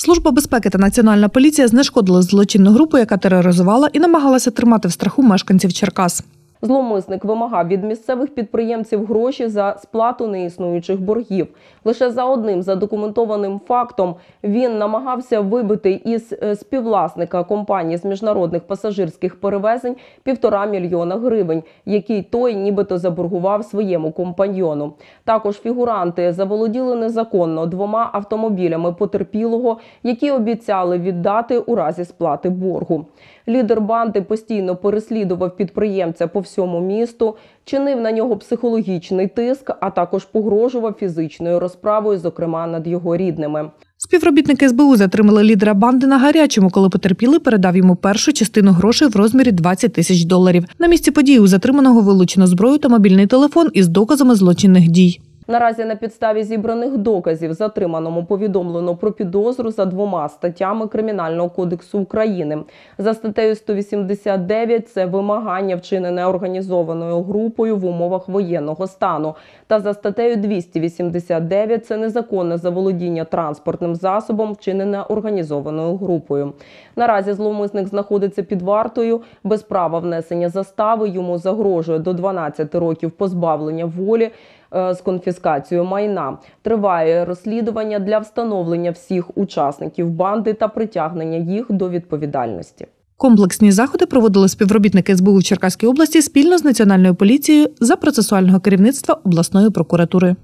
Служба безпеки та Національна поліція знешкодили злочинну групу, яка тероризувала і намагалася тримати в страху мешканців Черкас. Зловмисник вимагав від місцевих підприємців гроші за сплату неіснуючих боргів. Лише за одним задокументованим фактом він намагався вибити із співвласника компанії з міжнародних пасажирських перевезень 1,5 мільйона гривень, який той нібито заборгував своєму компаньйону. Також фігуранти заволоділи незаконно 2 автомобілями потерпілого, які обіцяли віддати у разі сплати боргу. Лідер банди постійно переслідував підприємця по всьому місту, чинив на нього психологічний тиск, а також погрожував фізичною розправою, зокрема над його рідними. Співробітники СБУ затримали лідера банди на гарячому, коли потерпілий передав йому першу частину грошей в розмірі $20 тисяч. На місці події у затриманого вилучено зброю та мобільний телефон із доказами злочинних дій. Наразі на підставі зібраних доказів затриманому повідомлено про підозру за 2 статтями Кримінального кодексу України. За статтею 189 – це вимагання, вчинене організованою групою в умовах воєнного стану. Та за статтею 289 – це незаконне заволодіння транспортним засобом, вчинене організованою групою. Наразі зловмисник знаходиться під вартою, без права внесення застави, йому загрожує до 12 років позбавлення волі з конфіскацією майна. Триває розслідування для встановлення всіх учасників банди та притягнення їх до відповідальності. Комплексні заходи проводили співробітники СБУ в Черкаській області спільно з Національною поліцією за процесуального керівництва обласної прокуратури.